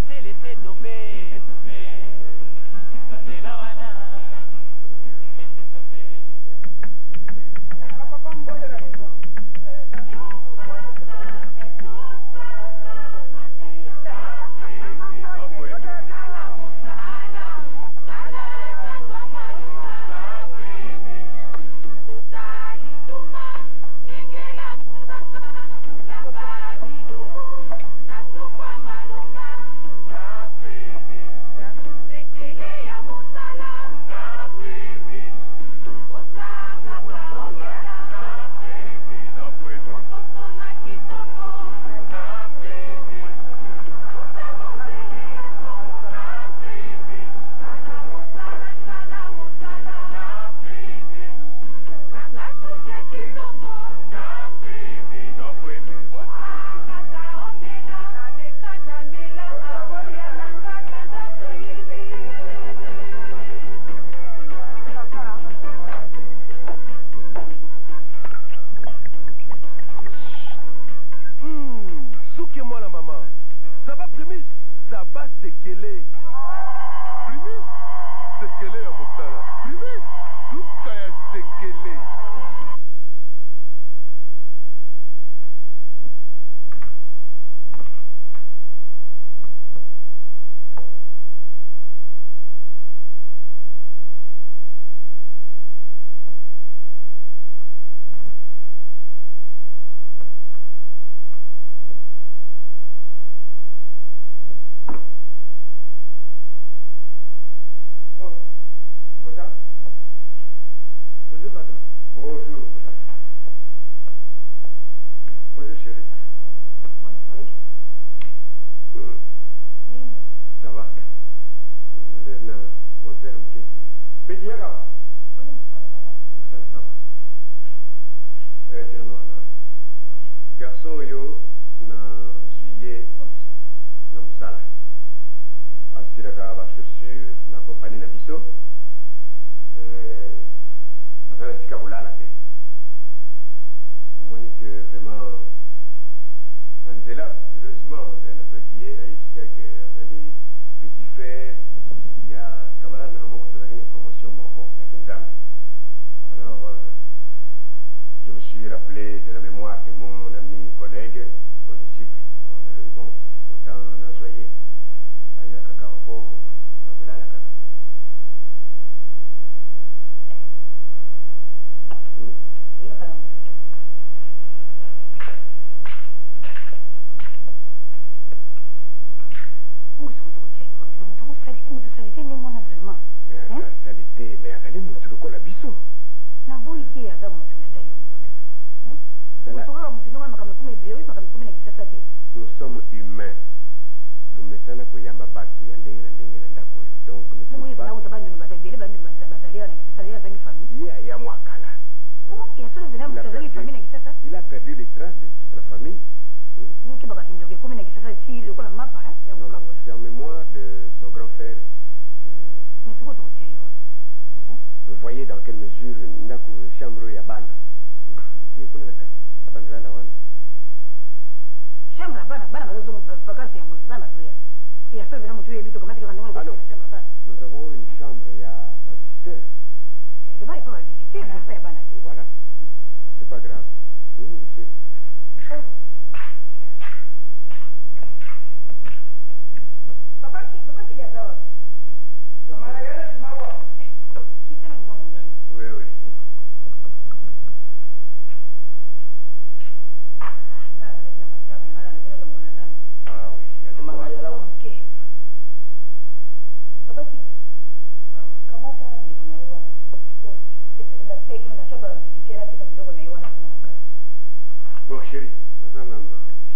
Garçon yo na juillet na musala asiraka ba chaussure na compagnie na biso azala sika kolala te omoni que vraiment Angela heureusement nde nazwaki ye ayebisika ke azali petit frère ya camarade na moko tozalaki na promotion moko na kinzambe. Alors je me suis rappelé de la mémoire de mon ami, collègue, mon disciple. On a le bon, autant n'a soyé. Aïe, kaka, repos, la kaka. Mais attendez, mutu lokola biso. Na boiti aza mutu meta yongoto. Nous sommes humains. Tumesana kuyamba batu ya ndenge na ndenge na ndako yo. Donc nous sommes pas. Ya mwakala. Il a perdu les traces de toute la famille. Non, c'est en mémoire de son grand frère que vous voyez dans quelle mesure ndako chambre ya bana. Kuna na kati abandala la wana. Chambre bana bazo vacances ya mwezi bana zoya. Ya sasa vile mtu yebitu kama tika ndimo chambre bana. Nous avons une chambre ya visiteur. Le bail pas visiter, c'est pas bana. Voilà. C'est pas grave. Monsieur. Papa qui dit ça. Maman la gueule, tu m'as voir. Qui t'a mis mon nom? Oui, oui. Ah oui, il y a de quoi. Ok. Papa qui dit? Comment t'as dit qu'on a eu la fête, on a fait visiter la tête de l'eau, on a eu un. Bon, chérie, nous allons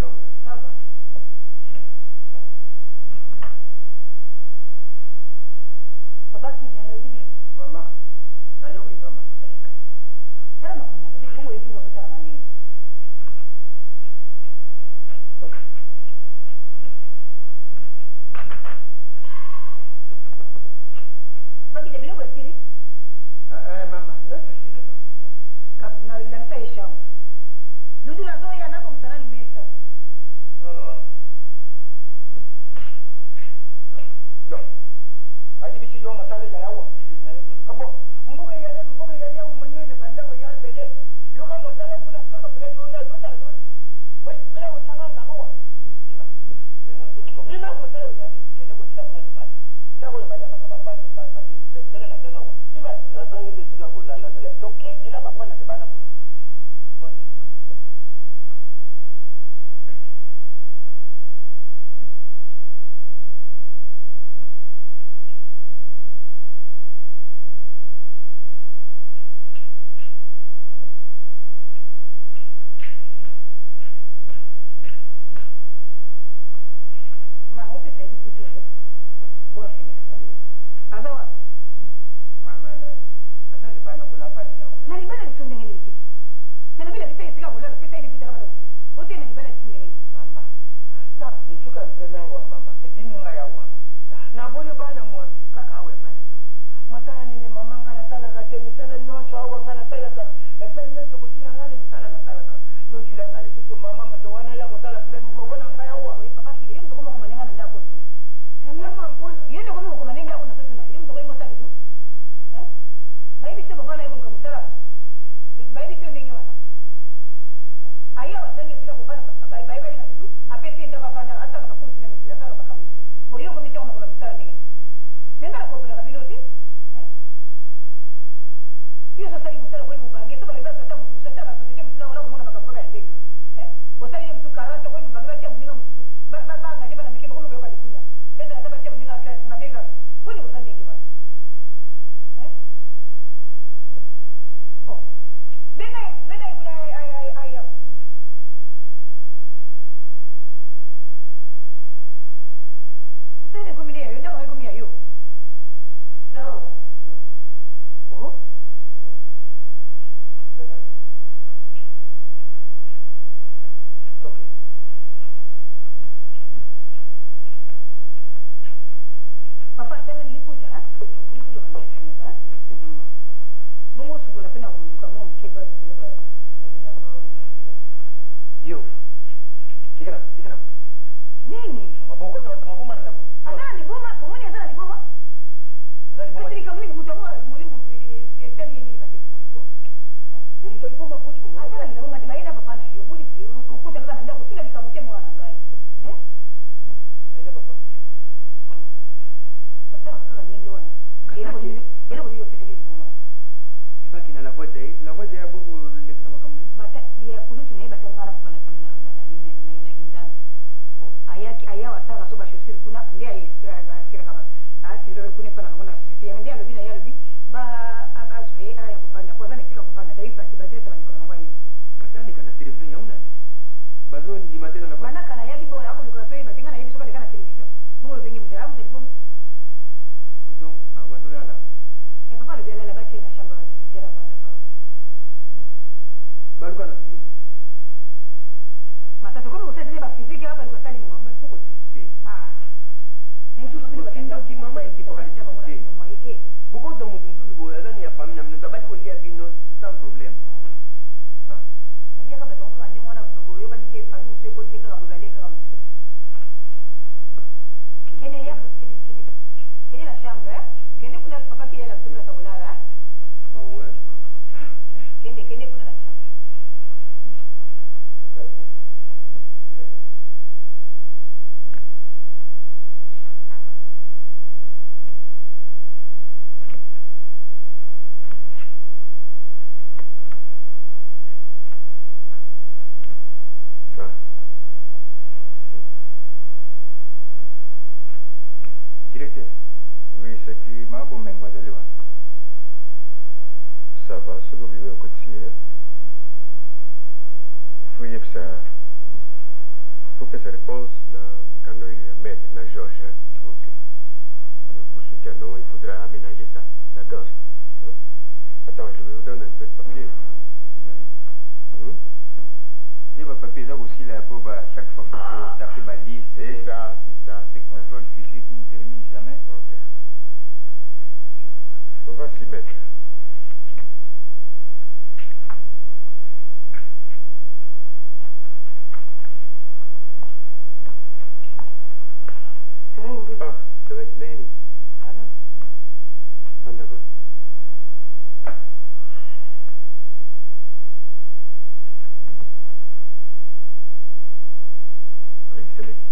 semeki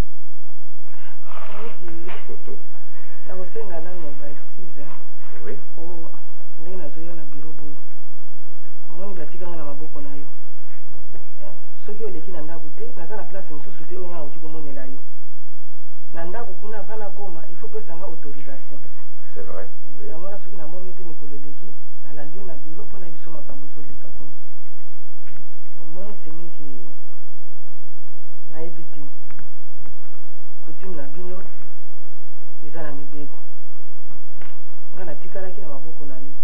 na kusenga nano ba excuse oui o ndenge nazoya na bureau boye moni batikanga na maboko na yo soki oleki na ndako te naza na place mosusu te oyo nyaka oki komonela yo na ndako kuna ava nakoma il faut pesanga autorisation c'est vrai yango wana soki namoni yo te mikolo eleki nalandi yo na bureau mpo na biso makambo ezoleka kuna omoi semeki nayebi te kutime na bino eza na mibeko nga natikalaki na maboko na yo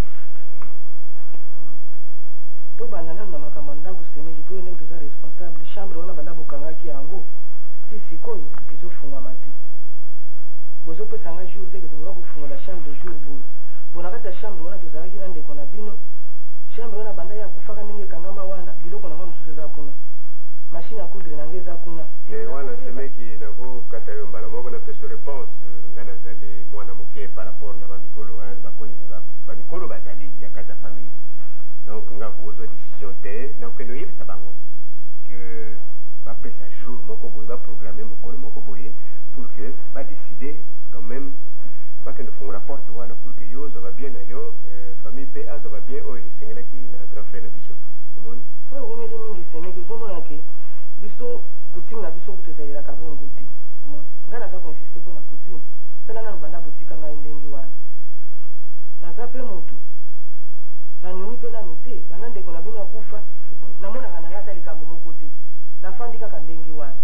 tobanda nano na makambo ya ndako semeki mpo yo ndenge toza responsable chambre wana banda bokangaki yango ti sikoyo ezofungwama te bozopesanga jour teke tokoka kofungola chambre jour boye bo na kati ya chambre wana tozalaki na ndeko na bino chambre wana banda ye akufaka ndenge ekangama wana biloko nanga mosusu eza kuna machine ya coudre nange eza kuna wana semeki nakokata yo mbala moko napeso réponse nga nazali mwana moke par rapport na bamikolo bamikolo bazali ya kati ya famille donc nga kozwa décision te nakokende oyebisa bango que bapesa jour moko boye baprogramme mokolo moko boye pour que badécide quand même bakende fungola porte wana pour que yo ozwa babien na yo famille mpe azwa babien oyo esengelaki na grand frère na biso omoni fo ekomeli mingi semeki ozomona ke biso kutime na biso kutu ezalelaka bongo te ngai naza koinsiste mpo na kutime tala nano banda botika ngai ndenge wana naza mpe motu nanoni mpe nano te banda ndeko na bino akufa namonaka na ngai ata likambo moko te nafandi kaka ndenge wana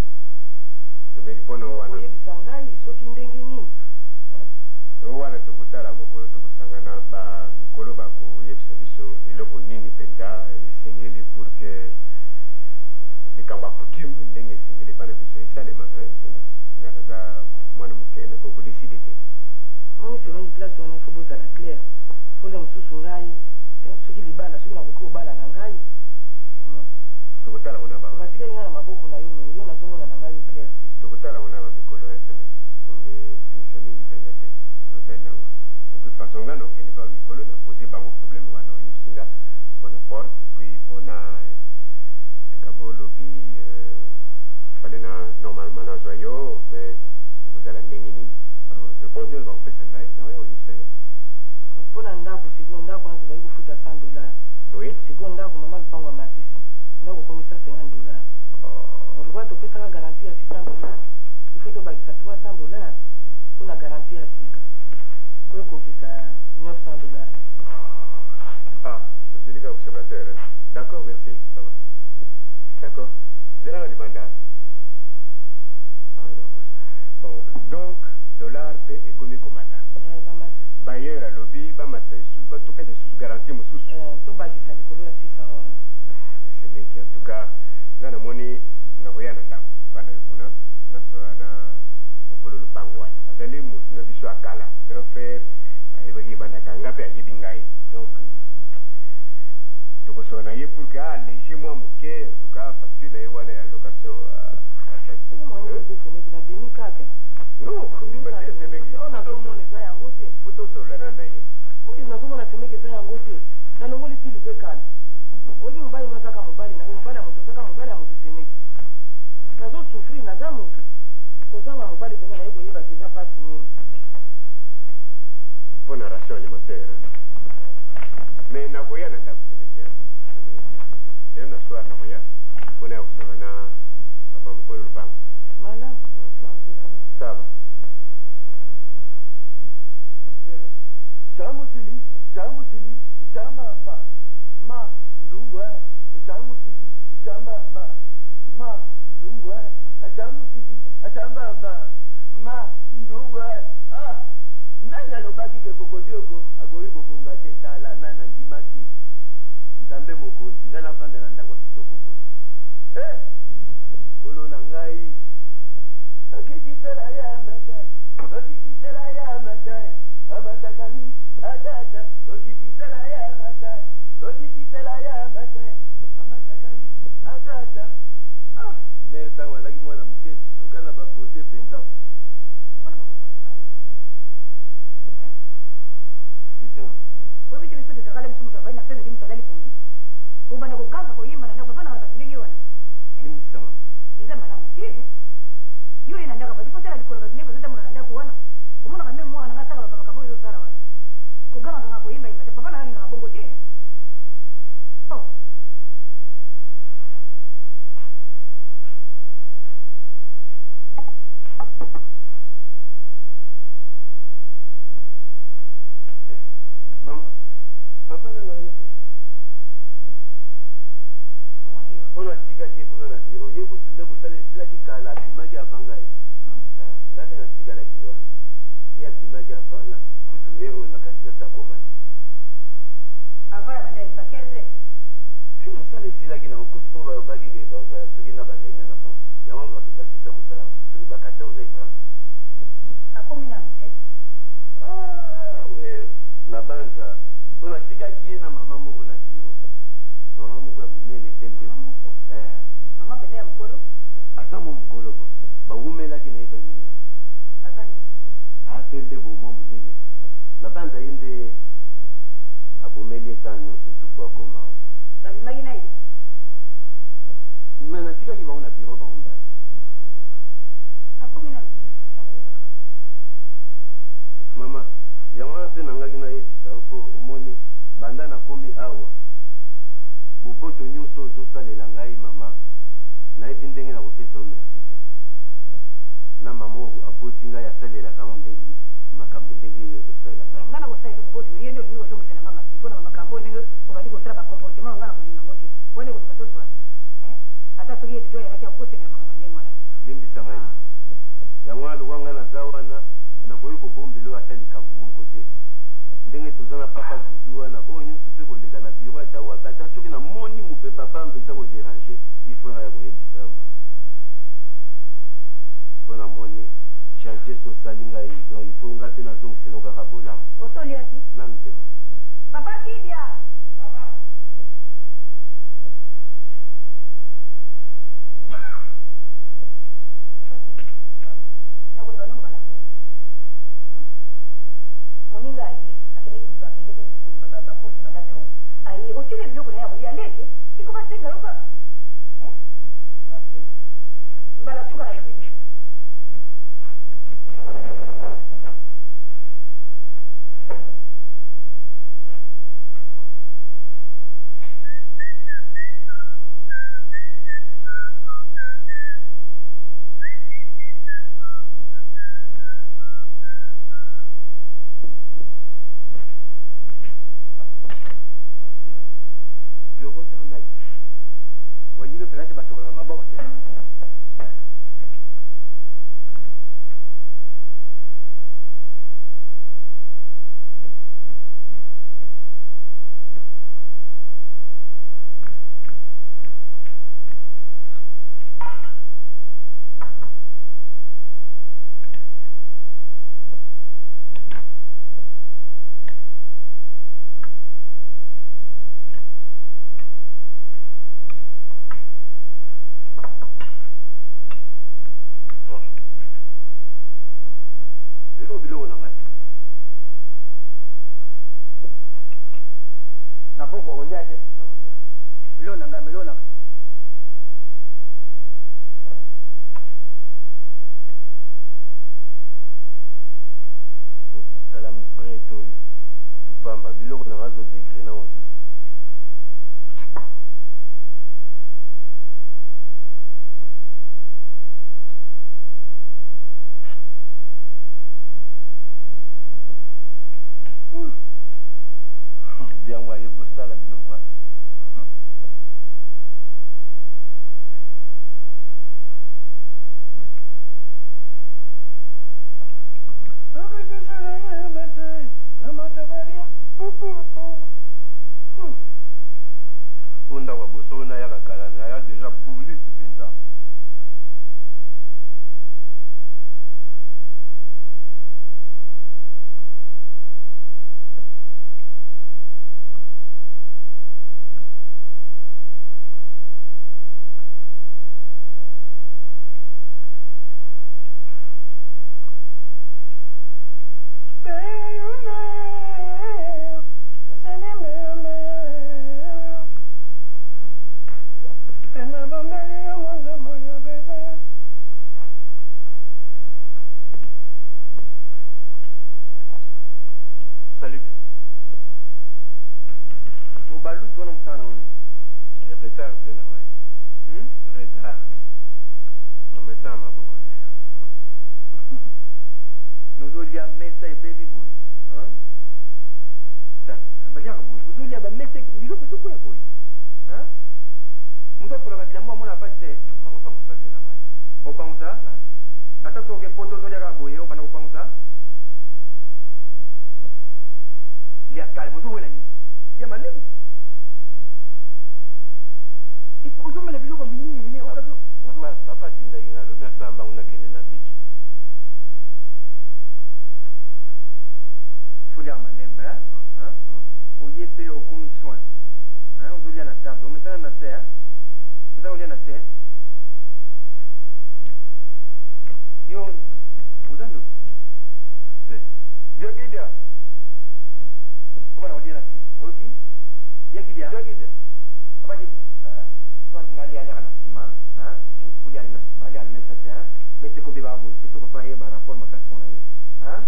oyebisa ngai soki ndenge nini wana tokotala mokolo tokosangana bamikolo bakoyebisa biso eloko nini mpenza esengeli pour que likambo ya coutume ndenge esengeli epa na biso esalema nga naza mwana moke nakoki kodeside te moni semeni place wana ifo bozala claire fole mosusu ngai soki libala soki nakoki kobala na ngai tokotala wana batikali ngai na maboko na yo me yo nazomona na ngai yo claire te tokotala wana bamikolo seme komi tumisa mingi mpenza te totalela yango de toute façon nga nakokende mpa bamikolo na pose bango problème wana oyebisi nga mpona porte puis mpona likambo olobi fale na normalement nazwa yo mais ekozala ndenge nini réponse nyonso bakopesa ngai naoya oyebisa yo mpona ndako sikoyo ndako wana tozali kofuta $100 oui sikoyo ndako mama lupango ya matisi ndako komi $150 pourquoi topesaka garantie ya $600 il faut tobakisa $300 mpona garantie ya sika po ekokisa $900 je suis le observateur d'accord merci ça va d'accord zela libanda bon donc dollar pe ekomi komata bayer alobi bamatisa lisusu topesa lisusu garantie mosusu tobakisa likolo ya 600 wana semeki en tout cas nga namoni nakoya na ndako vanda kuna nasola na mokolo lupango wana azali motu na biso akala grand frère ayebaki ebandaka nga mpe ayebi ngai donc tokosola na ye pour que alléger mwa moke en tout cas facture na ye wana ya location semeki nabimi kaka non kobima te semeki nazomona eza yango te fo tosolana na ye nazomona semeki eza yango te nanongoli pili mpe kala oyebi mobali mo azaka mobali na ye mobali ya moto azaka mobali ya moto semeki nazosufrir naza motu kozanga mobali mpenza na ye koyebaka eza mpasi nini mpona ration alimentaire mais nakoya na ndako semeki lelo na soir nakoya mpona ya kosola na papa mokolo lupango malamu sawa Jamutili, jamutili, jamamba, ma nduwe. Jamutili, jambamba, ma nduwe. Jamutili, jambamba, ma nduwe. Ah, nana lobaki ke kokodioko agori bobonga te tala nana ndimaki. Nzambe mokonzi ngana fanda na ndako kitoko boye. Kolo na ngai. Akititela ya matai. Akititela ya matai. Amatakali, atata, okititela ya matai, okititela ya matai, amatakali, atata. Ah, merta walaki mwana mke, suka na babote penza. Mbona bakopote mani? Excusez-moi. Wewe bitu biso tezakala biso mutu avali na pembe mutu alali pongi. Ubanda kuganga koyimba na ndako bana batendenge wana. Mimi sama. Eza malamu tie. Yo ko ba ne ba zata mura nda ko wana umuna ga memo wana ngasaka ba makambo izo sara wana ko ganga ganga ko imba imba papa na nga bongo te oh mama papa na nga yete ona tika ke kuna na biro ye kutunde musale sila ki kala bimaki avanga ye ngale na tika la kiwa ya bimaki avanga kutu ero na kanisa sa komani avaya bale bakeze si musale sila ki na kutu po ba bagi ke ba suki na ba renya na po ya mama ba sisa musala suki ba 14h30 akomi na mte we na banza ona tika ki na mama moko na biro mama moko ya munene pembe mama pende ya mkolo asamo mkolo bo bawumelaki na ye ba mingi azandi apembe bomwa munene na banza yende abomeli eta nyonso tufu akoma babimaki na ye me natikaki bango na biro bango mbala akomi na mte mama yango wana mpe nangaki nayebisa mpo omoni banda nakomi awa boboto nyonso ozosalela ngai mama nayebi ndenge nakopesa o merci te na mama aboti ngai asalelaka makambo ndenge yo ozosalela ngai nga na kosalela boboto me ye nde olingi kozongiselanga mabe mpona bamakambo ndenge obandi kosala bacomportement nga na kolingango te wane koluka tozwa ata soki yedudu ayalaki akokosepela makambo ndenge wana te limbisa ngai yango wana lokwa ngai naza wana nakoki kobombela ata likambo moko te ndenge toza na papa dudu wana oyo nyonso to koleka na biro ata wapi ata soki namoni mope papa mpeza koderange ifo ngai ya koyebisa ma mpo namoni chantier sosali ngai donc ifo ngai mpe nazongiselo kaka bolamu osoliaki nanu te ma papa kidia nakolinga nongo balako moninga aye akendeki bakursi badatongo aye otile biloko na ye akolia lete iko basenga yo kaka mbala suka na lobi nini wajibe pelasi basokola maboko te biloko na ngai na poko kolia te biloko na ngai biloko na ngai tala mprete oyo otupamba biloko na ngai azodekre na mosusu biango ayebi kosala biloko onda wa boso na yaka kala na ya déjà bourlu penza Mama, tard. Non, mais ça m'a beaucoup dit. Nous allons à Messa et Baby Boy. Hein? Ça va dire boy. Vous allez à Messa et Bilo que c'est quoi boy? Hein? Nous avons pour la vie, moi, on n'a pas de thé. Mais on pense ça bien à moi. On pense ça? Attends, que potos allez à boy, on pense ça? Il y a calme, vous voyez la nuit. Il y a malin. Il faut que vous me le comme mini, au cas où. Papa, tu n'as rien à le bien samba, on a qu'une la beach. Il faut lire malemba, hein? Au yépé au commis soin. Hein? Vous allez à la table, vous mettez un assez, hein? Vous allez à la assez. Yo, vous en doute. C'est. Bien qu'il y a. Comment on dit la fille? Ok? Bien qu'il y a. Bien qu'il y a. Ça va dire? Soit il y a aller à la cima, hein? Vous allez à la messe, hein? Mettez comme des babouilles. Et ça va pas y avoir rapport à ma casse qu'on a eu. Hein?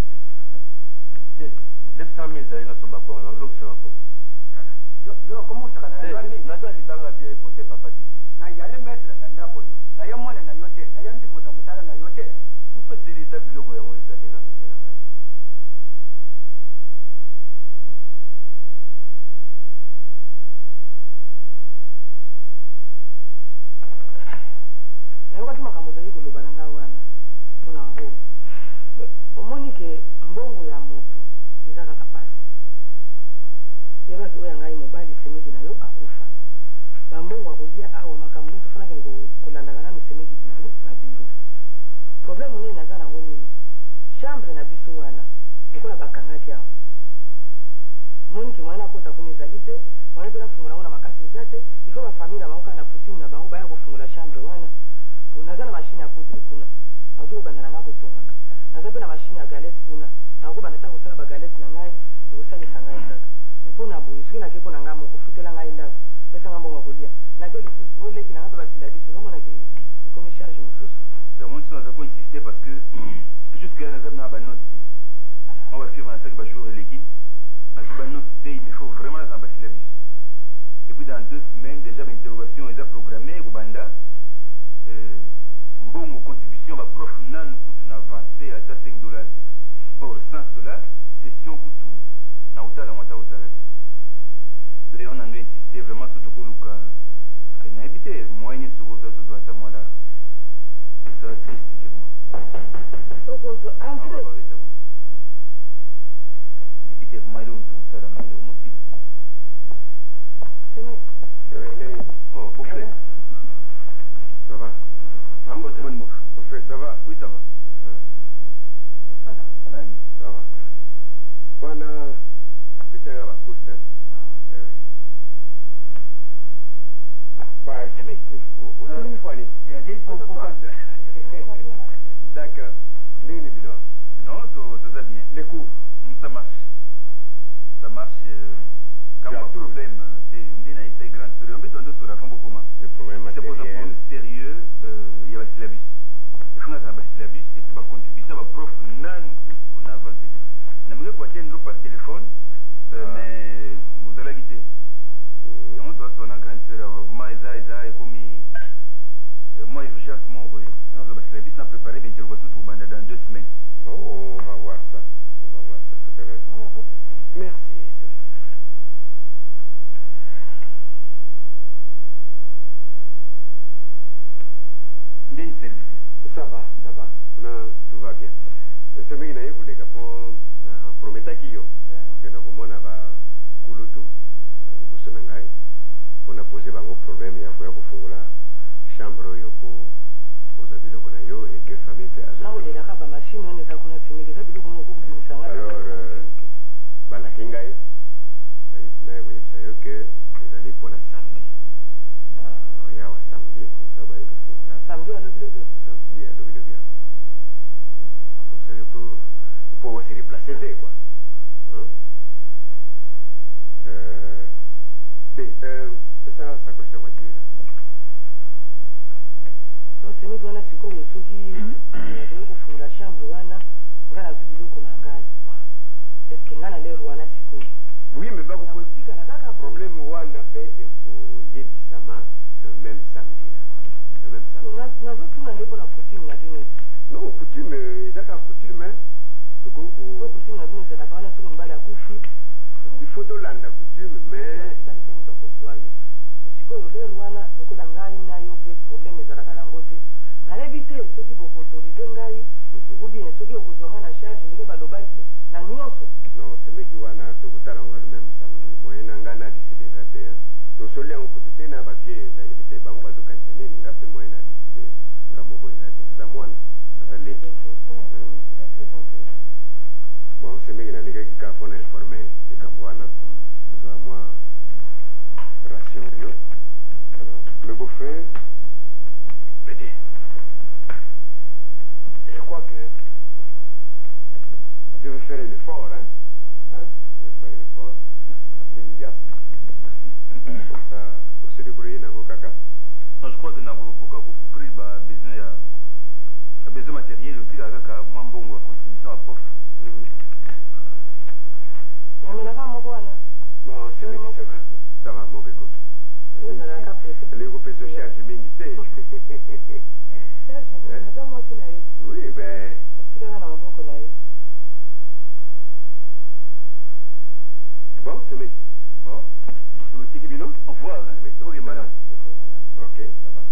200 000 zari na soba kwa na nzo kusema poko. Yo comment ça kana? Na za libanga bien côté papa tingi. Na yale mettre na ndako yo. Na yo mwana na yote. Na yambi moto musala na yote. Vous facilitez biloko yango ezali na nzela ngai. nayokaki makambo ozali koloba na ngai wana mpona mbongo omoni ke mbongo ya moto eza kaka pasi yebaki oyo ya ngai mobali semeki na yo akufa bambongo akolia awa makambo nyonso fanaki kolandaka nanu semeki budu na biro problème nini naza nango nini chambre na biso wana lokola bakangaki awa omoni ke mwana akota kuna ezali te mwana mpe nafungola yango na makasi eza te ifo bafamille na bango kaka na coutume na bango baya kofungola chambre wana naza na mashine ya coudre kuna nakoki kobanda na ngai kotongaka naza mpe na mashine ya galete kuna nakokobanda ta kosala bagalete na ngai ekosalisa ngai kaka mpo na boye soki nake mpo na ngai moko futela ngai ndako pesanga mbongo ya kolia nake lisusu oleki na ngai mpe basila biso ozomonaki ekomi charge mosusu Moi, je vais insister parce que jusqu'à la zone, on va suivre un sac de jour et l'équipe. Il me faut vraiment la ambassadeur. Et puis dans 2 semaines, déjà l'interrogation est programmée au Banda. Bon, contribution, ma prof nan coûte une avancée à $5. Or, sans cela, session coûte na hôtel à moitié hôtel. D'ailleurs, on a insisté vraiment sur tout le cas. Il a habité moyen sur le réseau de moi là. Ça va triste que moi. Habité moi là on tout ça là, mais au moins c'est vrai. Oh, au fait. Ça va? Bonne mouf. Au fait, ça va? Oui, ça va. Ça va. Bwana, kuchanga la course, hein? Oui. Bah, c'est mec, au fois nini? Il y a des pour D'accord. Nini bino? Non, ça va bien. Les cours? Ça marche. Ça marche. Quand on a un problème, c'est grand sérieux. On peut sur la fond beaucoup. Le problème c'est pour un problème sérieux, il y a un syllabus. Il faut un syllabus et puis ma contribution, ma prof, non, tout avancé. Je n'ai pas atteindre par téléphone, mais vous allez quitter. Donc, toi, c'est un grand sérieux. Moi, et comme moi, urgence, moi, oui. Nous avons syllabus, on a préparé l'interrogation dans 2 semaines. Bon, on va voir ça. On va voir ça tout à l'heure. Merci, Cédric. Ça va, ça va. Non, tout va bien. C'est vrai que vous les capons, promettais qu'il y a na ba kulutu, buso nangai, pour na poser bango problème ya kwa kufungula chambre yoko ozabilo kuna yo et que famille fait azali. Na ole la kaba machine on eza kuna simiki za biloko moko kubisanga. Alors bala kingai na yo yipsa yo que ezali pour na samedi. Ya wa samedi comme ça ba yoko fungula. Samedi alo biloko. Samedi alo biloko. Comme ça yo pour se déplacer quoi. Hein? Ça s'accroche la voiture. Non, c'est mieux wana sikoyo soki toyo kufungula chambre wana nga nazwi biloko na ngai. Est-ce que nga na lero wana sikoyo? Oui, mais pas problème wana pe ekoyebisama le même samedi là. nazotuna nde mpona coutume na bino non coutume ezaka coutume po coutume na bino ezalaka wana soki mobali akufi il faut tolanda coutume mais tikali nde moto akozwa ye sikoyo lelo wana lokola ngai na yo mpe problème ezalaka nango te nayebi te soki bokoautorize ngai ou bien soki okozwa ngai na charge ndenge balobaki na nyonso non semeki wana tokutala ngo le même samedi moyen na ngai na décide eza te tosoli yango kutu te na bavie nayebi te bango bazokanisa nini nga mpe moyen na décide nga moko eza te naza mwana naza leki bon semeki nalekaki kaka mpona informe likambo wana zwa mwa ration oyo alors le beau-frère petit je crois que je vais faire un effort je vais faire un effort assez immédiat comme ça pour se débrouiller dans vos caca. Non, je crois que nous avons couvrir les besoins matériels aussi kaka moi bon contribution à prof. Bon, c'est bien ça va mon béco. Les groupes se chargent mingi. Oui, ben bon, c'est bien. Bon, vous êtes bien? Au revoir. Oui, madame. Ok, ça va.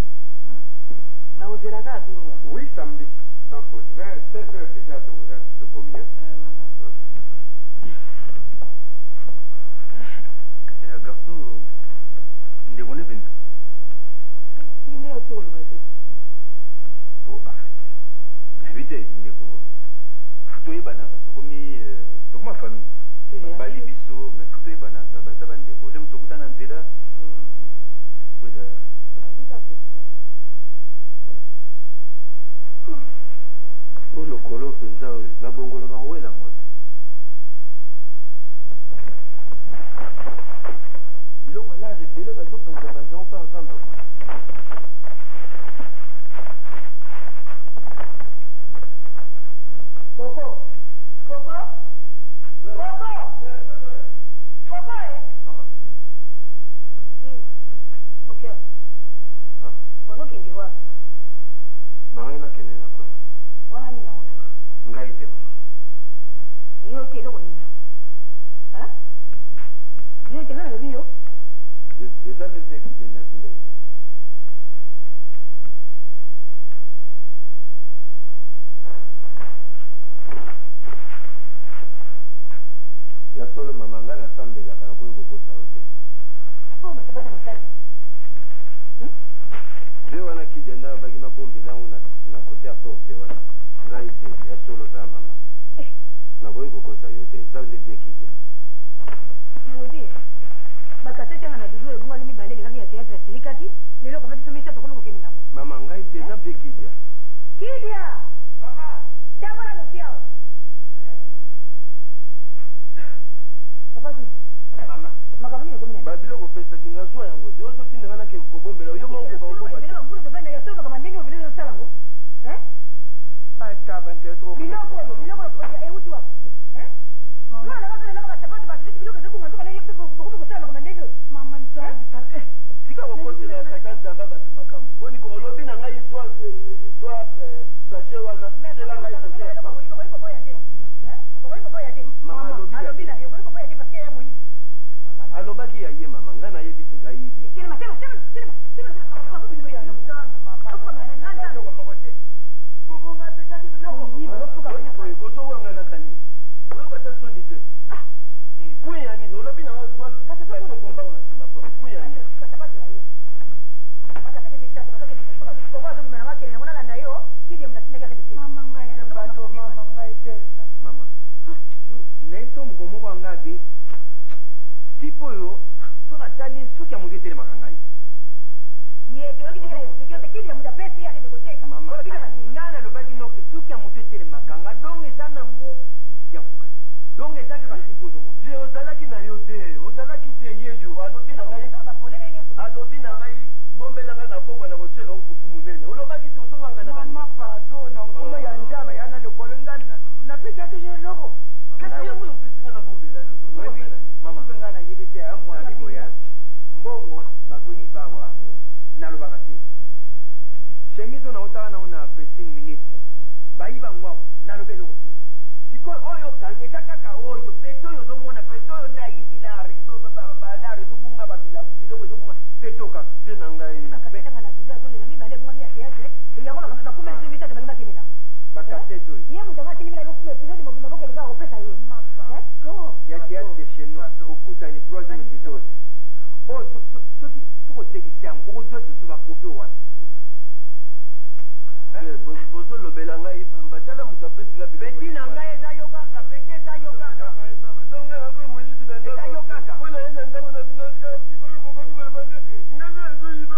Oui, samedi, sans faute. Vers 16h déjà, ça vous a de combien? Garçon, on dégonne bien. Bon, en fait, invité, il est quoi? Foutoye banaka, c'est comme ma famille. Bali biso, mais foutoye banaka, ça va ndeko, dem sokuta na nzela. Oh, le colo, pensa, na bongolo ba wela moto. Biloko la rebele bazopanza bazompa akamba. Coco. Maman. Ok. Ozokende wapi? Naona kene na kwema. Wana nini naona? Ngai te. Yo te loko nini? Yo te na biyo? Eza le zeki de la kinda ina. Ya solo mamanga na sambela kana ko kokosa ote. Oh, matapata msafi. Je wana kijana baki na bombe langu na kote ya porte wana. Ngai te ya solo za mama. Na ko kokosa yote za nde vie kijia. Nalobi. Bakasete ngana bijue bunga limi balele kaki ya teatre silikaki. Lelo kwa mati sumisa tokolo kukeni nangu. Mama ngai te za vie kijia. Kidia. Mama. Jambo la nukiao. Papa ki. Mama. Makabuni ni komina. Babilo ko pesa kinga zwa yango. Yozo tinga kana ke ko bombela yo moko ba ko ba. Bele mbulu tofenda ya solo kama ndenge vile salango. Ata bante to. Biloko ya uti wapi? Mama na kaka nanga basapatu basiti biloko zebu nganzoka na yepe bokumu kusala kama ndenge. Mama ntabi Tika ko kosela ya sakani zamba batu makambo. Boni ko lobi na ngai zwa sachet wana. Cela ngai ko te. Mama lobi na yo ko boya te parce que ya moyi. Alobaki ya ye mama ngana yebi te ngai yibi. Tema. Tipo yo, tola tali suki ya mudetele makangai. Mama, ngana lobaki no ke suki ya mudetele makanga donge sana ngo yafuka. Donge zake ka tipo zo mo. Je ozalaki na yo te, ozalaki te yeyo, alobi na ngai. Alobi na ngai bombela nga na pokwa na bochela ofufu munene. Olobaki te ozowanga na mama pardon na ngomo ya njama yana lokolo ngana na pesa te yo loko. Kasi yangu yo pesa na bombela yo. Mama ngana yibite ya mwa bibo ya mbongo bakoyi bawa na lobaka te. 5 minutes bayiba ngwao nalobe eloko te sikoyo oyo kange eza kaka oyo pete oyo ozomona pete oyo nde ayibila balare ezobunga biloko ezobunga pete oyo kaka je na ngai bakasitanga na dudu azolela mibale ebungaki ya théâtre yango bakumeli biso te balingi bakende nango bakasete oyo ye moto anga atindi bila bokume épisode mobimba bokeleka kopesa ye ya théâtre de chez nous bokutani 3e épisode oyo soki otekisi yango okozwa susu bakopi oyo wapi bozolobela ngai pamba tala moto apesinga peti na ngai eza yo kaka peti eza yo kaka eza yo kaka mpona ye na ndako na bino sikala pikolo bokomi kolobande ngani ezoyiba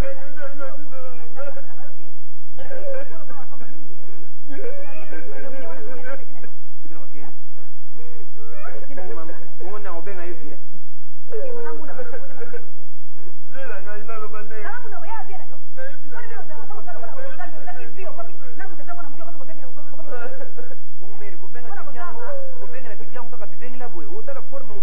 ona obenga ye vie zela ngai naloba ndenge bomere kobengela bibi yango kaka bibengela boye otala forme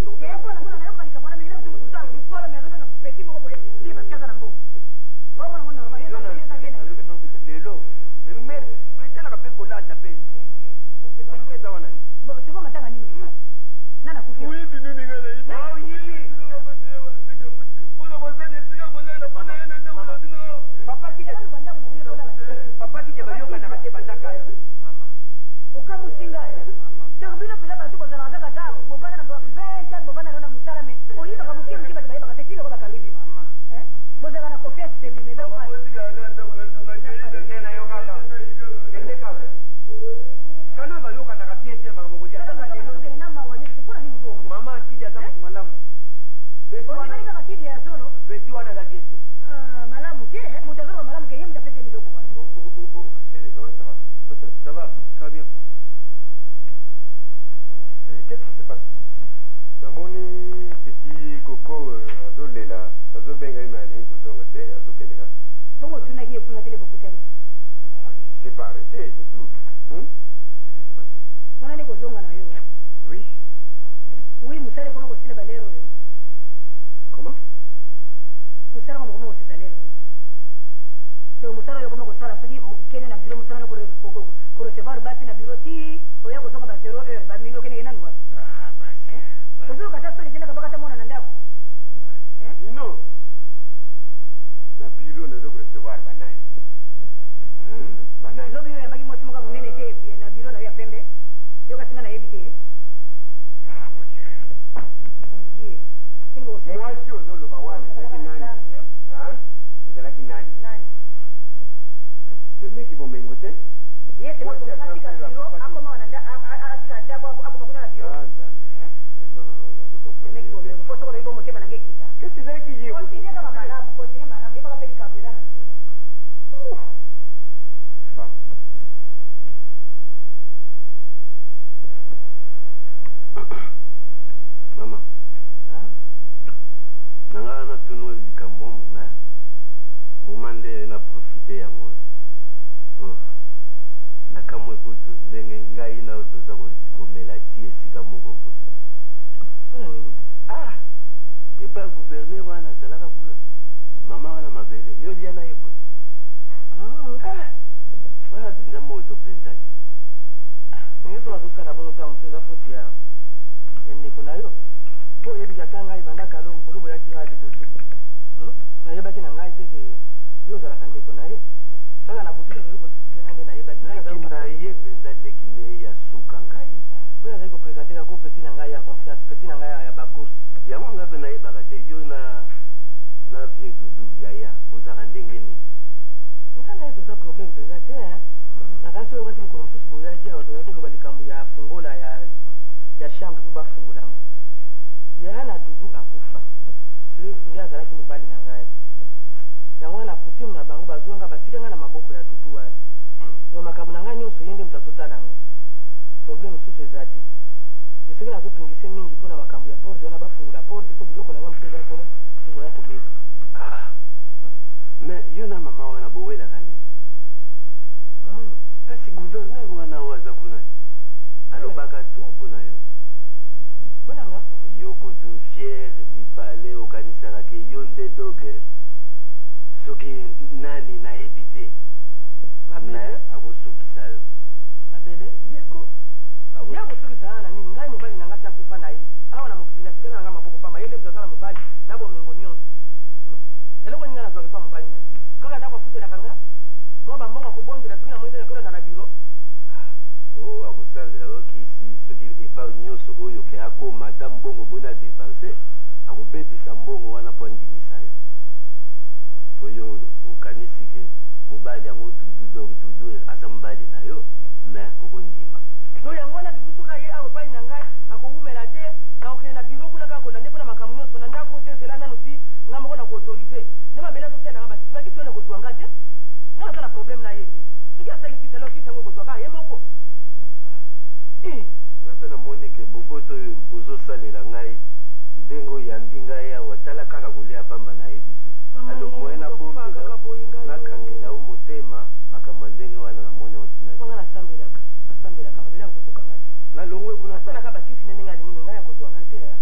lelo mere etalaka mpe kolata mpe eza wana oyibi nini ngai nayibi mpona kozanga esika kolela mpona ye na ndeko na bino papa kija bayokanaka te bandaka okamusinga donc bino mpenza bato bozalaka kaka ta bovanda na 20 ans bovanda na mosala me oyibaka mokie mokie bato bayebaka te tiloko bakangi bino bozalaka na confiance te bino eza kano bayokanaka bien te makambo kolia na mawa nyonso mpona nini po mama akidi aza moto malamu oyibaki kaka kidi ya solo peti wana aza bien te malamu te moto azoloba malamu ke ye moto apesi biloko wana Chérie, comment ça va? ça va bien Qu'est-ce qui se passe? Namoni petit coco azolela azobenga ima alingi kozonga te azokende kaka. bongo tunaki ye kuna tele bokutani Il s'est pas arrêté, c'est tout. Qu'est-ce qui s'est passé? wana nde kozonga na yo Oui. oui mosala ekoma kosila balere oyo Comment? mosala ngo bokoma kosisa lere oyo donc mosala oyo ekoma kosala soki okende na biro mosala no korecevoir basi na biro ti oya kozonga ba 0 heure bamini okendeke nani wapi Ah, basi. ozoyoka ta soni tendaka bakata mona na ndako Bino. Na bureau nazo recevoir banani. Banani. lobi oyo yambaki mwasi moka monene te na biro na yo ya pembe yo kasi nga nayebi te Ah, mon Dieu. mon dieu kini bokosala Mwasi ozoloba wana ezalaki nani? Hein? Ezalaki nani? nani Kasi semeki bomengo te? yese atika biro akoma wana atika ndako akoma kuna na biro Ah, Nzambe. Vraiment, nazo semeki comprendre. bomengo po soko lobi bo motema nange ekita Qu'est-ce que ezalaki ye? continue kaka malamu continue malamu yebaka mpe likambo eza na nzela Femme. mama nanga na tunu likambo me moma nde na profite yango nakamwe kutu ndenge ngai nao toza komela ti esika moko boye epa guverner wana azalaka kuna mama wana mabele yo lia na ye boye wana mpenza moto mpenza te yeso azosala bongo ntango mosusu eza foti ya ndeko na yo mpo oyebiki ata ngai bandaka lo mokolo boyaki awa liboso nayebaki na ngai te ke yo ozalaka ndeko na ye kaka na butu oyo kokenga nde nayebaki na ye mpenza leki ne ya suka ngai oyo azali kopresente kako peti na ngai ya confiance peti na ngai ya bacourse yango ngai mpe nayebaka te yo na vieux dudu yaya bozalaka ndenge nini nga na ye toza problème mpenza te nakasi oyo kasi mokolo mosusu boyaki awa tozali koloba likambo ya fungola ya chambre mpo bafungola yango yaya na dudu akufa nde azalaki mobali na ngai yango wana coutume na bango bazwanga batika ngai na maboko ya dudu wana yo makambo na ngai nyonso ye nde moto azotala yango problème mosusu eza te soki nazotungise mingi mpona makambo ya porte wana bafungola porte mpo biloko na ngai mosusu eza kuna ekoya kobeta me yo na mama wana bowelaka nini mamani kasi guverner wana oyo aza kuna alobaka tro mpona yo mponanga yo kutu fiere lipale okanisaka ke yo nde doge soki nani nayebi te Mabele. akosukisa yo Mabele. yeko Ya kusukisa na nini? Ngai mobali nanga sia kufa na ye. Awa na mukizina tikana nanga maboko pamba yende mtazana mobali nabo mengo nyonso. Eloko ninga na zoke pa mobali na ye. Kaka ndako futela kanga. Mo bambonga kubondela tukina mwende ngolo na biro. o akosalela yo kisi soki epa nyonso oyo ke akoma ata mbongo bona dépense akobebisa mbongo wana po andimisa yo po yo okanisi ke mobali yango dudu aza mobali na yo me okondima No yango na dudu soka ye awe pai na ngai akongumela te na okende na biro kuna kaka kolande pona makamu nyonso na ndako te zela nanu ti ngamba kona ko autoriser. Ne mabela zo sela ngaba tibaki sone ko zwanga te. Na sala problem na ye te. Soki asali kisalo kisango ko zwanga ye moko. ngape namoni ke boboto oyo ozosalela ngai ndenge oyambi ngai awa tala kaka kolia pamba na ye biso alomoye na bombela nakangela yo motema makambo ya ndenge wana namoni otina Banga nasambelaka. Nasambelaka mabela kokokanga te. nalongwe kuna Asala ka bakisi nene ngali ngime ngai akozwanga te ya.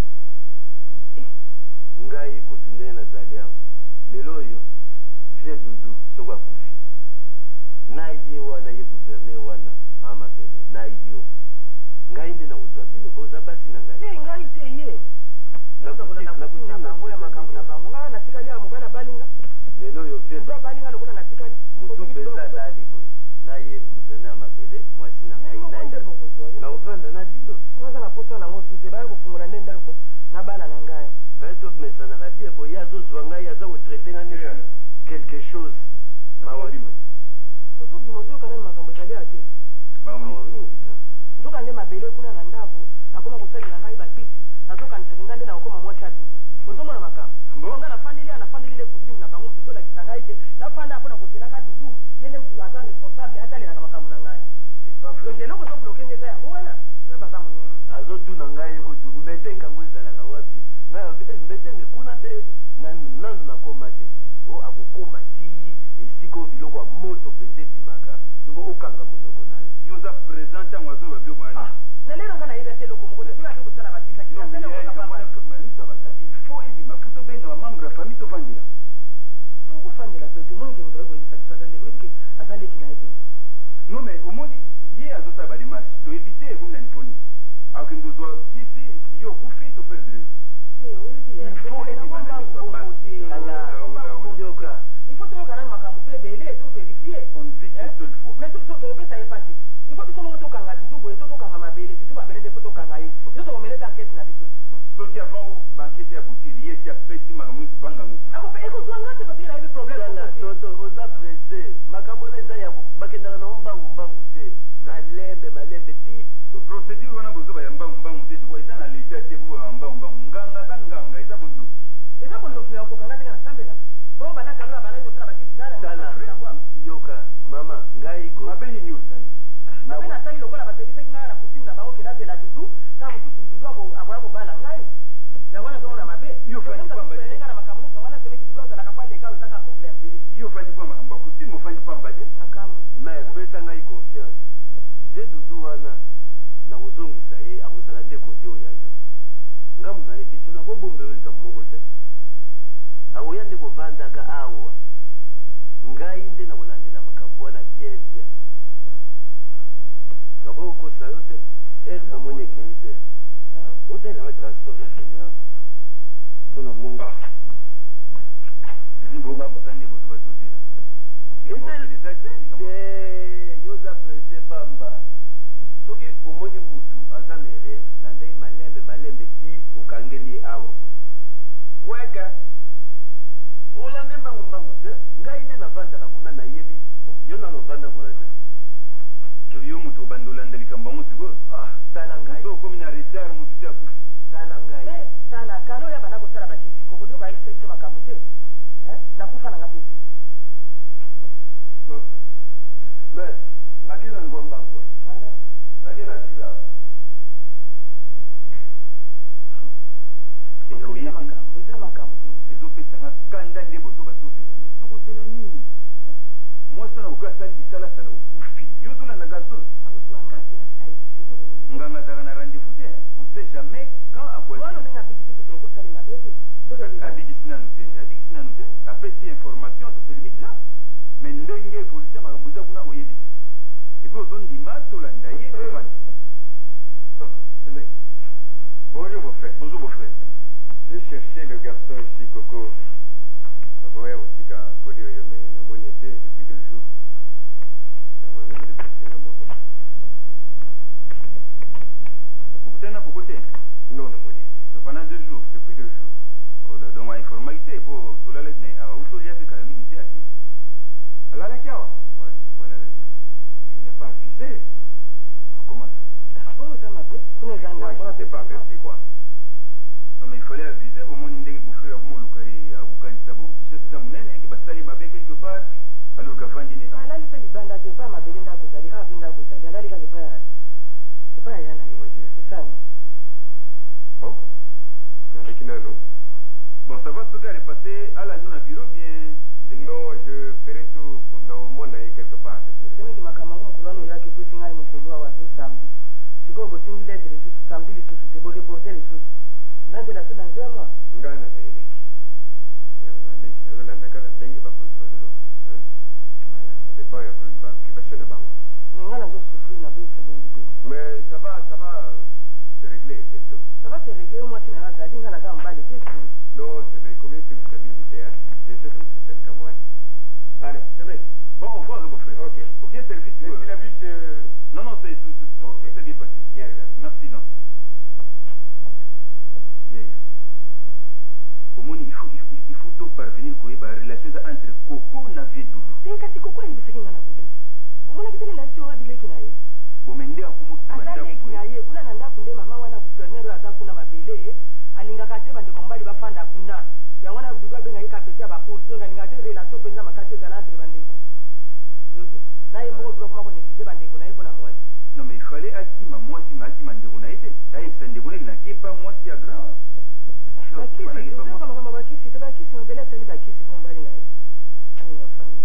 ngai kutu ndenge nazali awa lelo oyo vie dudu soko akufi na ye wana ye guverner wana mama bele na yo ngai nde nakozwa bino boza basi na ngai Ngai te ye. Nakutina bango ya makambo na bango. Ngai natikali ya mobali balinga. lelo oyo vie Ndo balinga lokola natikali. mutu mpenza lali boye na ye guverner mabele mwasi na ngai na yo na ovanda na bino Waza na posa na ngosu te baya kufungula nde ndako na bana na ngai. baye tomesanaka bie boye azozwa ngai aza kotraite nga neti quelque chose Mawabima. Ozobima ozoyoka nani makambo ezali ate. mawa mingi ta Nzoka nde mabele kuna na ndako akoma kosalela ngai bakisi azokanisaka ngai nde na okoma mwasi ya dudu. Ozomona makambo. Nga nafandeli ile kusimu na bango mtoto lakisa ngai te nafanda apona kotelaka dudu ye nde mtu aza responsable atalelaka makambo na ngai. Donc eloko ezobloke nge eza yango wana nzambe aza monene. azotuna ngai kutu mbete ngango ezalaka wapi ngai mbetenge kuna nde nanu nakoma te o akokoma ti esika oyo biloko ya moto mpenza ebimaka donko okanga monoko na yo yo oza présent ntango azoba biloko wana Na lelo nga nayebi ate eloko moko te soki ate kosala bakisi lakini asali okokapamba. il faut ebima fo tobenga bamembre ya famille tovandela Okofandela pe tomoni ke moto ayi koyebisa biso oyebi ke aza leki na ye mpenza. non mais omoni ye azosala badémarche toyebi te ekomi na niveau nini akende ozwa kisi yo okufi toperdre yoka Il faut toyoka nani makambo mpe ebele tovérifie. on vit une seule fois Mais topesa ye pasi. Il faut biso moko tokanga dudu boye to tokanga mabele surtout mabele nde fo tokanga ye. Biso tokomele mpe enquête na biso. soki avant bankete ya botiri ye si apesi makambo nyonso pangango ekozwanga te parce que nayebi problème toto oza presse makambo wana eza ya bakendaka na mbangu te malembe ti procédure wana bozoba ya mbangu te jekwa eza na leta te bo ya mbangu nganga aza nganga eza bondoki eza kondoki ya kokanga te kana sambelaka bongo banakalola balai kosala bakisi tala yoka mama ngai ko mabe nini osali mabe nasali lokola basebisaki ngai na kusimu na bango kelazela dudu ntango mosusu dudu akoya kobala ngai yango nazomona mabe nga na makambo nyonso wana semeki dudu azalaka po aleka oyo ezaka problème yo ofandi mpo ya makambo ya kusimu ofandi pamba te makambo mais pesa ngai confiance je dudu wana nakozongisa ye akozala nde kote oyo ya yo ngambo na ye biso nakobombela likambo moko te akoya nde kovandaka awa ngai nde nakolandela makambo wana bien nakokosa yo te ere namoni ekei te otelanga transport na kenya mpo na mungu yoza presse pamba soki omoni mutu aza na erreur landai malembe ti okangeli ye awa weka olande mbangu te ngai nde navandaka kuna nayebi yo nanovanda kuna te yo moto obanda olanda likambo yango sikoyo tala ngai so okomi na retard motu te akufi tala ngai tala kala oyo abanda kosala bakisi kokodoka ayebisa biso makambo te nakufa nanga pepe mais nake na ngombango nake na tila eza makambo ezopesanga kanda nde bozo batozela mais tokozela nini mwasi wana okoki asali bisalasala okufi yo ozolanda garson nganga azalaka na rendez-vous te on ne sait jamais quand abikisi nanu te apesi information ça se limite là mais ndenge évolution makambo eza kuna oyebi tondima tolanda ye tovanda. Ce mec. Bonjour beau-frère. Bonjour beau-frère. J'ai cherché le garçon ici, Coco. Voyez aussi qu'à Kodioyo, mais la monnaie était depuis 2 jours. Et moi, je me déplace à Moko. Beaucoup de côté. Non, la monnaie était. Pendant 2 jours. Depuis 2 jours. Oh là, donc, information pour tout le monde. Alors, où est-ce que la minute aquí? Allah la Kiawa. Ouais, voilà la vie. Mais il n'a pas avisé. Comment ça? Bon, ça m'a plu. Moi, je n'étais pas averti, quoi. Non, mais il fallait aviser. Au moment où il y a un bon. Tu sais, c'est ça, mon aîné, qui va salir ma bec quelque part. Alors, qu'à fin dîner. Ah, là, il fait du banda, tu pas ma belinda Kozali, ah, Binda Kozali, là, il n'est pas Yana. C'est ça, mais. Bon. Avec Nano. Bon, ça va se faire repasser à la non bureau bien. Non, je ferai tout pour au moins aller quelque part. C'est vrai que ma camarade, mon couloir, il y a que plus de mon couloir, samedi. Si vous avez une lettre, les sous, samedi, les sous, c'est beau reporter les sous. Dans de la semaine, dans 2 mois. Ngana za eleki. Ngana za eleki. Nazo la nakaka ndenge bakulu tubazolo. Voilà. Ça dépend ya occupation na bango. Ngana zo souffrir, nazo c'est bon du bien. Mais ça va se régler bientôt. Ça va se régler au mois de novembre, ça dit ngana za mbali bien. Non, c'est bien combien tu me fais minute hein. Bientôt tu me fais ça comme moi. Allez, c'est bien. Bon, au revoir, beau frère. OK. Aucun service. Et si la bus Non, non, c'est tout. OK. C'est bien passé. Bien, bien. Merci, donc. Au moins, il faut tout parvenir à la relation entre Coco et Viedoulou. Dès que Coco est bisaki ngana butu. Au moins que la relation a bileki na ye. Bon, mais ndé akumu manda ku na ye kuna nanda kunde mama wana gouverneur ata kuna mabele alingaka te bande kombali bafanda kuna. Ya wana ruduga benga yeka pesi ya bakosi donc alingaka te relation penza makasi ezala entre bandeko. Na ye moko tuloko mako négliger bandeko na ye pona mwasi. Non, mais il fallait akima mwasi ma ndeko na ete. Aye ndeko na kepa mwasi ya grand. Bakisi, tu sais comment bakisi, tu bakisi, on bela sali bakisi pour mbali na ye. Ani ya famille.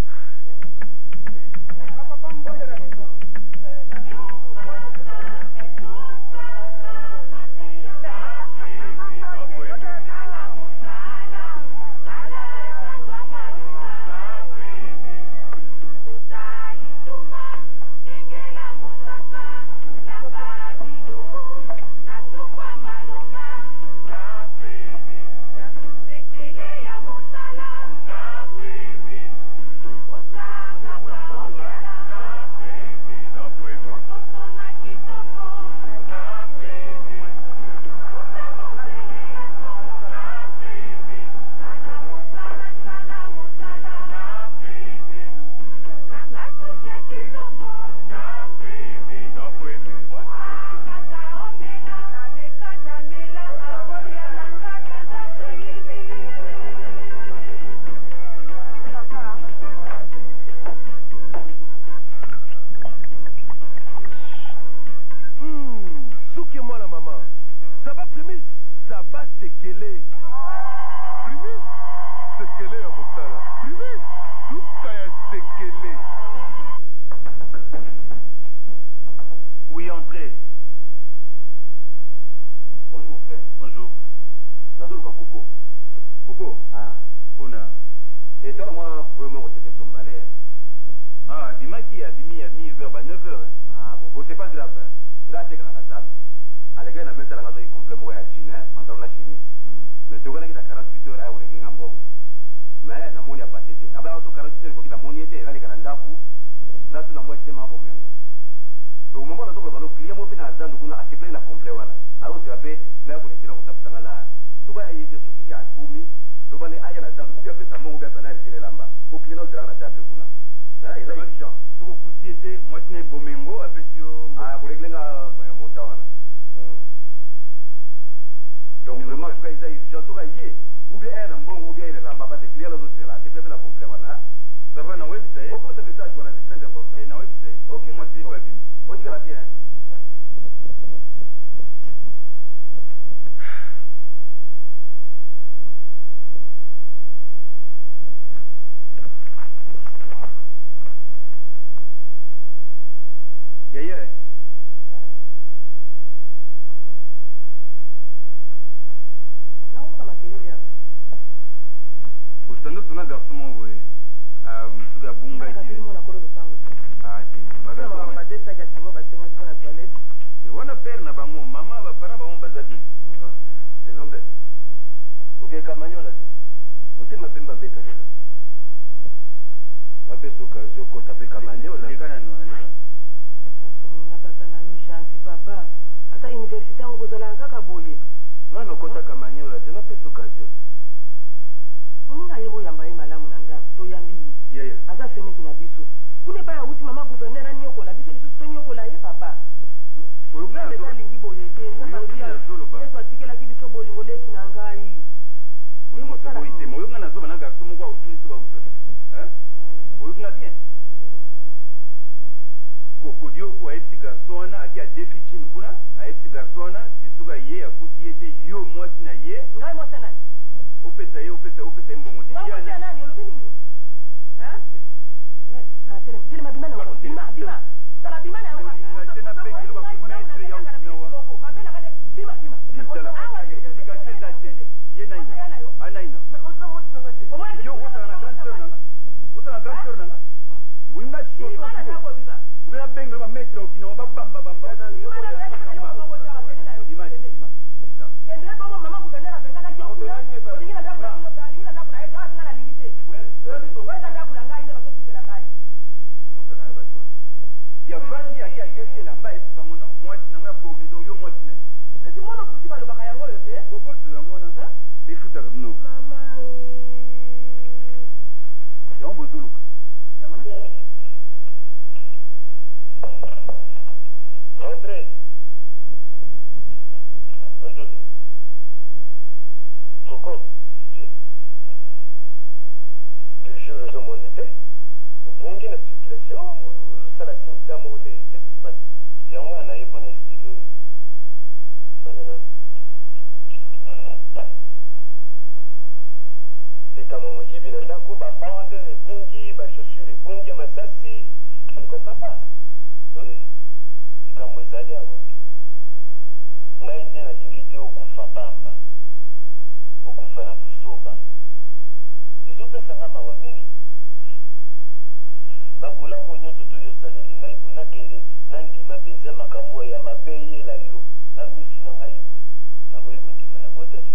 Oui, entrez. Bonjour mon frère. Bonjour. Nazolo Coco. Coco. Ah. Pona. Et toi, moi, probablement, tu étais son balai. Ah, Bimaki a mis vers 9h. Ah, bon, c'est pas grave. Là, tu es dans la salle. À la gueule, la main, ça a complètement à jean, pantalon, la chemise. Mais tu connais que tu as 48 heures à régler un bon. Mais la monnaie a passé. Après, on a 48 heures, la monnaie était là, les calendaku. Là, tu as moi, c'était ma bonne. Donc, au moment où on a le client, on a fait un zan, on a acheté la complet. Alors, c'est après, là, on est tiré comme ça, pour là. Donc, il y a des sous qui a commis. Donc, on est à la zan, ou bien fait ça, ou bien fait ça, retiré là-bas. Au client, c'est là, la table. Il y a des gens. Ce que vous étiez, moi, je n'ai pas Bomengo, après, si vous. Ah, pour régler un montant. Donc, vraiment, en tout cas, il y a des gens qui ou bien un bon, ou bien il est là-bas, parce que les clients, les autres, là, c'est fait la complet. Ça va dans le website. Pourquoi ce message, c'est très important. Et dans le website. Ok, moi, c'est pas bien. On dit bien. Yaya. Non, on va makelele hapo. Ostando sona garçon mo boye. Ah, msuga bunga Kaka hivi. vile mwana kolo lupango. Ah, c'est ba deux sacs à ciment ba senga qui na toilette. C'est wana père na bango, maman ba para ba on baza bien. elombe okeka manyola te motema mpe mbabeta lelo bapesa occasion kota mpe kamanyola Lekana no, lekana. Somoninga pasa na yo gentil papa. Ata université yango bozala kaka boye. ngana okota kamanyola te napesa occasion te Moninga yebo yamba ye malamu na ndako toyambi ye. Yeah, yeah. Aza semeki na biso. Kune pa ya uti mama gouverneur ani yokola biso lisusu toni yokola ye papa. Nzambe talingi boye te. Yesu atikelaki biso bolingo leki na ngai. Moyoka na zoba na garçon moko autour sur autre. Hein? Moyoka bien. Kokodio ko FC garçon na aki a défi jin kuna, a FC garçon na kisuga ye akuti yete yo mwasi na ye. Ngai mwasi nani? Opesa ye mbongo ti ya. Mwasi nani olobi nini? Hein? Mais tele mabima na ko. Bima. Tala bima na ko. Nga tena bengi lo ba maître ya unawa. Mabena kale bima. Awa ye na ina. Ana ina. Yo wota na grande sœur nanga. Wota na grande sœur nanga. Wina shoto. Wina bengi lo ba maître ya ukina ba bamba. Ima. Kende bomo mama gouverneur abengala ki. Olingi na ndako na kino ka, lingi na ndako na yeto asinga na lingite. Weza ndako na ngai nde bazokutela ngai. Mutaka na bato. Ya vandi aki a défi la mba esi bangono mwasi nanga bombe do yo mwasi ne. Esi mono kusi balobaka yango yo te. Boboto yango na. Befutaka bino. Mama. Yango bozuluka. Entrez. Bonjour. Coco, viens. 2 jours au monde, vous avez une circulation, vous avez la signe. Qu'est-ce qui se passe? Il y a un an, on a expliqué. Les camomilles viennent d'Ako, bande, bungi, chaussures et bungi, masasi. Je ne comprends pas. Ikambo ezali awa ngai nde nalingi te okufa pamba okufa na buzoba ezopesanga mawa mingi babolamu nyonso to yosaleli ngai bo nakende nandima mpenza makambo ya mabe eyela yo na misu na ngai bo nakoki kondima yango te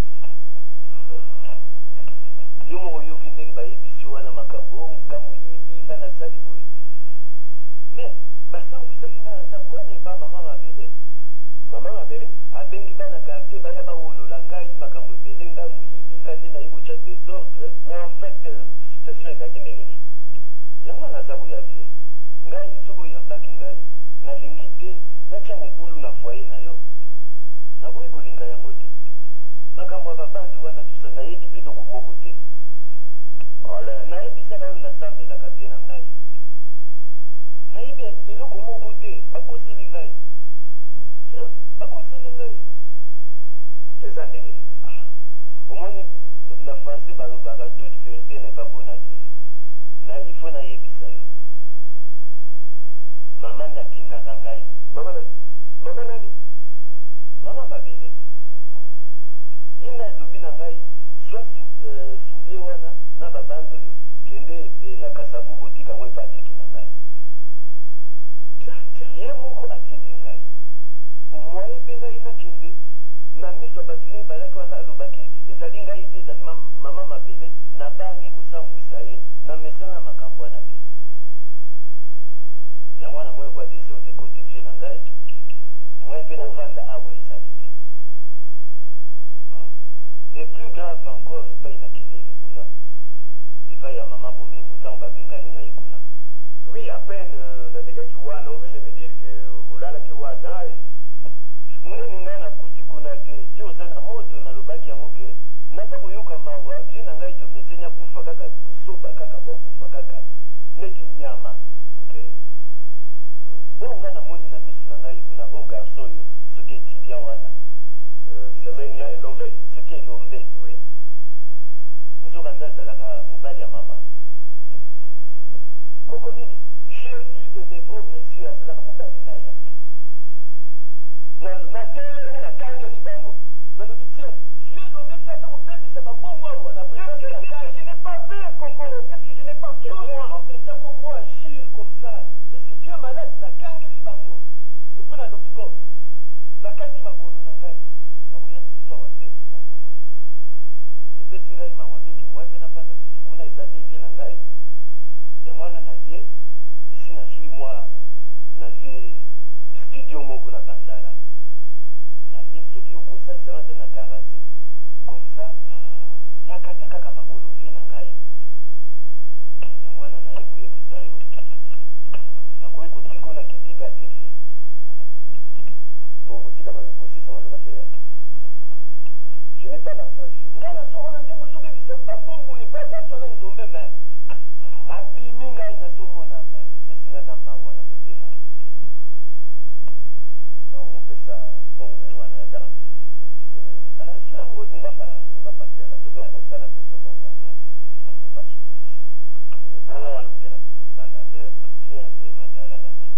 yo moko oyoki ndenge bayebisi wana makambo nga moyibi nga nasali boye mais basambwisaki nga na ndako wana eba mama mabele mama mabele abengi bana quartier baya bawolola ngai makambo ebele nga moyibi nga nde naye kotya désordre mais en fait situation ezalaki ndenge nini yango naza koya vie ngai soki oyambaki ngai nalingi te natya mobulu na foye na yo nakoki kolinga yango te makambo ya babando wana tusa nayebi eloko moko te nayebisaka yo nasambelaka te na ngai nayebi eloko moko te bakoseli ngai eza ndenge nini omoni na français balobaka toute vérité n'est pas bonne à dire na ifo nayebisa yo mama nde atindaka ngai mama nani mama mabele ye nde alobi na ngai zwa soulier wana na babando oyo kende na kasavu botika ngo epadeki na ngai ye moko atindi ngai omwaye mpe ngai nakende na miso ya bato nde bazalaki wana alobaki ezali ngai te ezali mama mabele nabangi kosambwisa ye na mesana makambo wana te yango wana moye kwa desordre ekoti vie na ngai moye mpe navanda awa ezali te et plus grave encore epai nakendeki kuna epai ya mama bomengo ntango babengani ngai kuna oui à peine nalekaki wana ovene me dire que olalaki wana nini ngai nakuti kuna te ye oza na moto nalobaki yango ke naza koyoka mawa vie na ngai tomeseni akufa kaka buzoba kaka bwakufa kaka neti nyama oyo ngai namoni na miso na ngai kuna o garçon oyo soki étudiant wana soki elombe nzoka nde azalaka mobali ya mama koko nini j'ai vu de mes propres yeux azalaka mobali na ye natelemi nakangeli bango nalobi tie vieux lomeki aza kobebisa bambongo awa na présence ya ngai je n'ai pas fait koko qu'est-ce que je n'ai pas fait moi mpenza koko agir comme ça est-ce que malade nakangeli bango epona lobi bo nakati makolo na ngai nakoya kiswawa te na longwe epesi ngai mawa mingi mwa mpe nafanda sisi kuna eza te vie na ngai yango wana na ye esi nazwi studio moko na bandala na ye soki okosalisanga te na garanti comme ça nakata kaka makolo vie na ngai yango wana naye koyebisa yo nakoki kotiko na kidiba te vie kotika kosisa maloba te je n'ai pas l'argent ici ngai nazomona ndenge ozobebisa bambongo evatation na elombe me abimi ngai nazomona me epesi ngai na mawa na motema opesa bongo na ye wana ya garanti on va partir à la maison comme ça na pesa bongo wana on pas supporter ça tanga wana mkena banda bien vraiment talaka na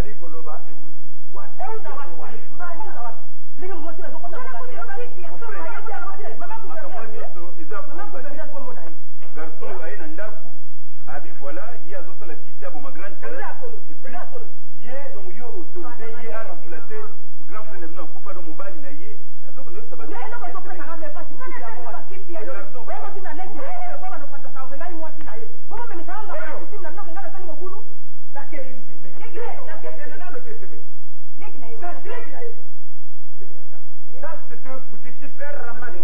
Mimi mmoja anazokuwa na voilà il y a d'autres la petite abo ma grande sœur et puis hier donc yo autorité hier a remplacé grand frère de Kufa donc mobile na ye azoko no ça va ça c'est un foutu type ramassé.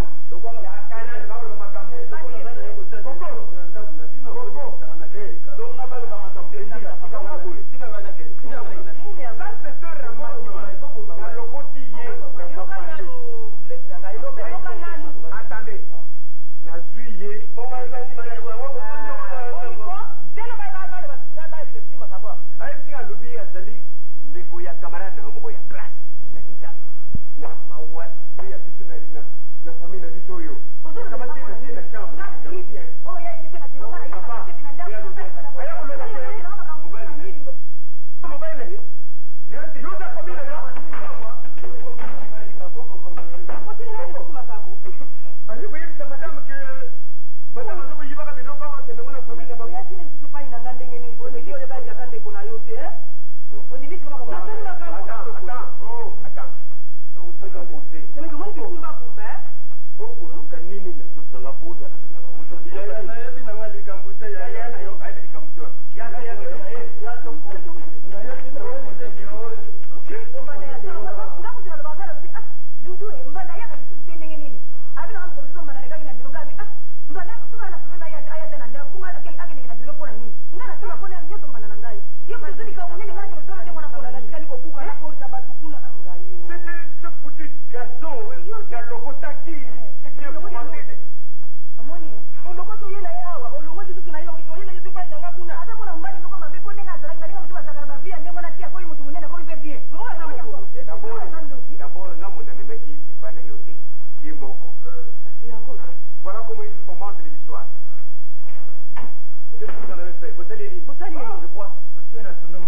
Voilà comment il fomente l'histoire. Qu'est-ce que vous en avez fait? Vous allez je crois. Vous avez des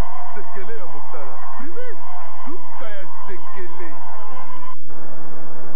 Sekele ya mosala. Primis, suka ya sekele.